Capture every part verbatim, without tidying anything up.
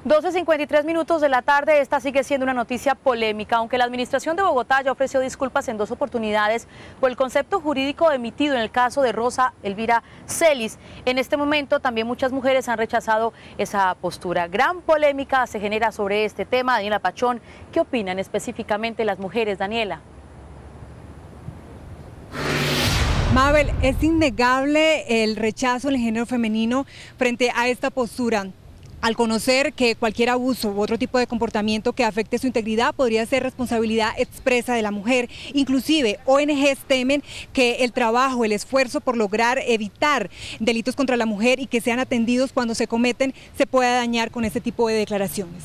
doce cincuenta y tres minutos de la tarde, esta sigue siendo una noticia polémica, aunque la Administración de Bogotá ya ofreció disculpas en dos oportunidades por el concepto jurídico emitido en el caso de Rosa Elvira Celis. En este momento también muchas mujeres han rechazado esa postura. Gran polémica se genera sobre este tema. Daniela Pachón, ¿qué opinan específicamente las mujeres, Daniela? Mabel, es innegable el rechazo del género femenino frente a esta postura. Al conocer que cualquier abuso u otro tipo de comportamiento que afecte su integridad podría ser responsabilidad expresa de la mujer. Inclusive O N Ges temen que el trabajo, el esfuerzo por lograr evitar delitos contra la mujer y que sean atendidos cuando se cometen se pueda dañar con este tipo de declaraciones.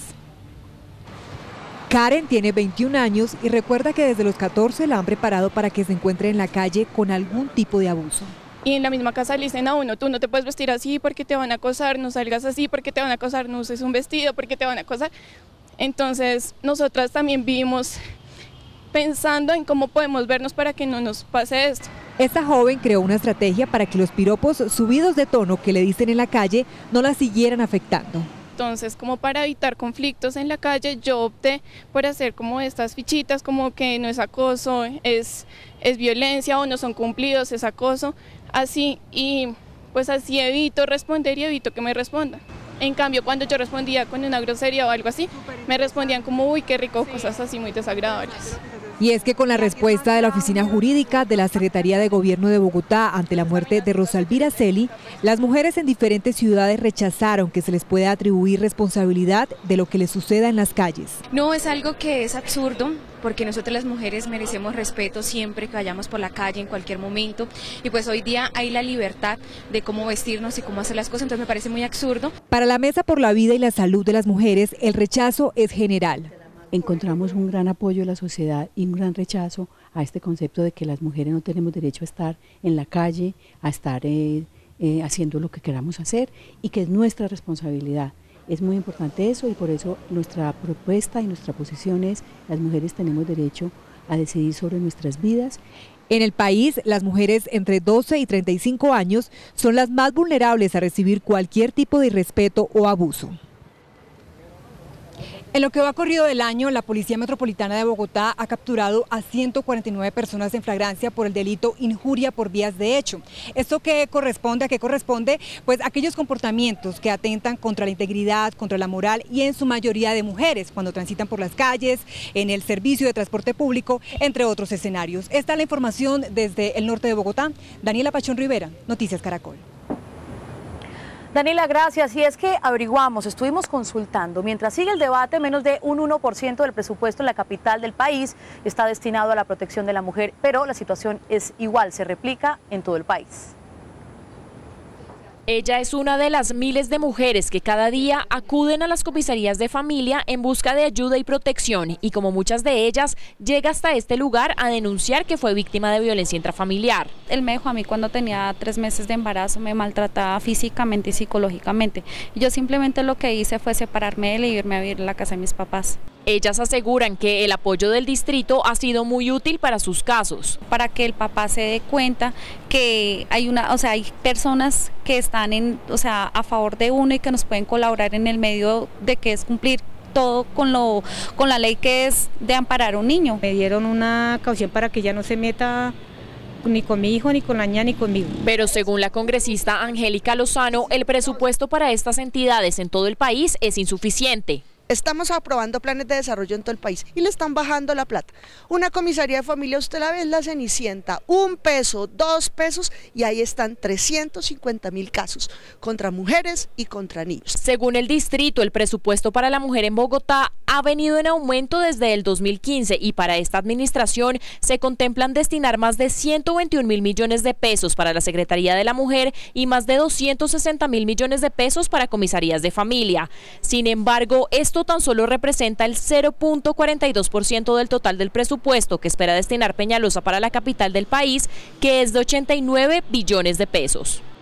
Karen tiene veintiún años y recuerda que desde los catorce la han preparado para que se encuentre en la calle con algún tipo de abuso. Y en la misma casa le dicen a uno, tú no te puedes vestir así porque te van a acosar, no salgas así porque te van a acosar, no uses un vestido porque te van a acosar. Entonces nosotras también vivimos pensando en cómo podemos vernos para que no nos pase esto. Esta joven creó una estrategia para que los piropos subidos de tono que le dicen en la calle no la siguieran afectando. Entonces, como para evitar conflictos en la calle, yo opté por hacer como estas fichitas, como que no es acoso, es, es violencia, o no son cumplidos, es acoso, así, y pues así evito responder y evito que me respondan. En cambio, cuando yo respondía con una grosería o algo así, me respondían como, uy, qué rico, cosas así muy desagradables. Y es que con la respuesta de la Oficina Jurídica de la Secretaría de Gobierno de Bogotá ante la muerte de Rosa Elvira Celis, las mujeres en diferentes ciudades rechazaron que se les pueda atribuir responsabilidad de lo que les suceda en las calles. No, es algo que es absurdo, porque nosotras las mujeres merecemos respeto siempre que vayamos por la calle, en cualquier momento, y pues hoy día hay la libertad de cómo vestirnos y cómo hacer las cosas, entonces me parece muy absurdo. Para la Mesa por la Vida y la Salud de las Mujeres, el rechazo es general. Encontramos un gran apoyo de la sociedad y un gran rechazo a este concepto de que las mujeres no tenemos derecho a estar en la calle, a estar eh, eh, haciendo lo que queramos hacer y que es nuestra responsabilidad. Es muy importante eso y por eso nuestra propuesta y nuestra posición es: las mujeres tenemos derecho a decidir sobre nuestras vidas. En el país, las mujeres entre doce y treinta y cinco años son las más vulnerables a recibir cualquier tipo de irrespeto o abuso. En lo que va corrido del año, la Policía Metropolitana de Bogotá ha capturado a ciento cuarenta y nueve personas en flagrancia por el delito injuria por vías de hecho. ¿Esto qué corresponde? ¿A qué corresponde? Pues aquellos comportamientos que atentan contra la integridad, contra la moral y en su mayoría de mujeres cuando transitan por las calles, en el servicio de transporte público, entre otros escenarios. Esta es la información desde el norte de Bogotá. Daniela Pachón Rivera, Noticias Caracol. Daniela, gracias. Y es que averiguamos, estuvimos consultando, mientras sigue el debate, menos de un uno por ciento del presupuesto en la capital del país está destinado a la protección de la mujer, pero la situación es igual, se replica en todo el país. Ella es una de las miles de mujeres que cada día acuden a las comisarías de familia en busca de ayuda y protección y, como muchas de ellas, llega hasta este lugar a denunciar que fue víctima de violencia intrafamiliar. Él me dejó a mí cuando tenía tres meses de embarazo, me maltrataba físicamente y psicológicamente. Yo simplemente lo que hice fue separarme de él y irme a vivir en la casa de mis papás. Ellas aseguran que el apoyo del distrito ha sido muy útil para sus casos. Para que el papá se dé cuenta que hay una, o sea, hay personas que están en, o sea, a favor de uno y que nos pueden colaborar en el medio de que es cumplir todo con lo con la ley que es de amparar a un niño. Me dieron una caución para que ella no se meta ni con mi hijo, ni con la niña, ni conmigo. Pero según la congresista Angélica Lozano, el presupuesto para estas entidades en todo el país es insuficiente. Estamos aprobando planes de desarrollo en todo el país y le están bajando la plata. Una comisaría de familia, usted la ve en la Cenicienta, un peso, dos pesos y ahí están trescientos cincuenta mil casos contra mujeres y contra niños. Según el distrito, el presupuesto para la mujer en Bogotá ha venido en aumento desde el dos mil quince y para esta administración se contemplan destinar más de ciento veintiún mil millones de pesos para la Secretaría de la Mujer y más de doscientos sesenta mil millones de pesos para comisarías de familia. Sin embargo, esto tan solo representa el cero punto cuarenta y dos por ciento del total del presupuesto que espera destinar Peñalosa para la capital del país, que es de ochenta y nueve billones de pesos.